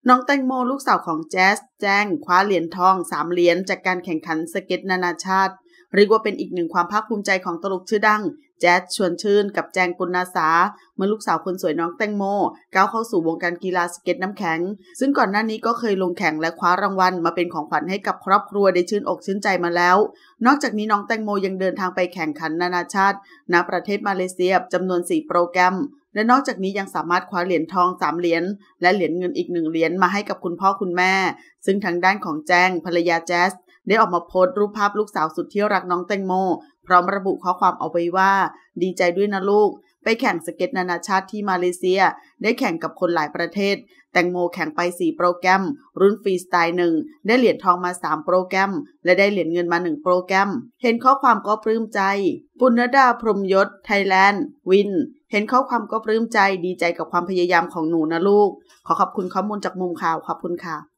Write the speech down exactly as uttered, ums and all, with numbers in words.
น้องแตงโมลูกสาวของแจ๊สแจ้งคว้าเหรียญทองสามเหรียญจากการแข่งขันสเก็ตนานาชาติเรียกว่าเป็นอีกหนึ่งความภาคภูมิใจของตลกชื่อดังแจ๊สชวนชื่นกับแจงปุณณาสาเมื่อลูกสาวคนสวยน้องแตงโมก้าวเข้าสู่วงการกีฬาสเก็ตน้ำแข็งซึ่งก่อนหน้านี้ก็เคยลงแข่งและคว้ารางวัลมาเป็นของขวัญให้กับครอบครัวได้ชื่นอกชื่นใจมาแล้วนอกจากนี้น้องแตงโมยังเดินทางไปแข่งขันนานาชาติณประเทศมาเลเซียจำนวนสี่โปรแกรมและนอกจากนี้ยังสามารถคว้าเหรียญทองสามเหรียญและเหรียญเงินอีกหนึ่งเหรียญมาให้กับคุณพ่อคุณแม่ซึ่งทางด้านของแจงภรรยาแจ๊สได้ออกมาโพสต์รูปภาพลูกสาวสุดที่รักน้องแตงโมพร้อมระบุข้อความเอาไว้ว่าดีใจด้วยนะลูกไปแข่งสเก็ตนานาชาติที่มาเลเซียได้แข่งกับคนหลายประเทศแตงโมแข่งไปสี่โปรแกรมรุ่นฟรีสไตล์หนึ่งได้เหรียญทองมาสามโปรแกรมและได้เหรียญเงินมาหนึ่งโปรแกรมเห็นข้อความก็ปลื้มใจปุณณดาพรหมยศไทยแลนด์วินเห็นข้อความก็ปลื้มใจดีใจกับความพยายามของหนูนะลูกขอขอบคุณข้อมูลจากมุมข่าวขอบคุณค่ะ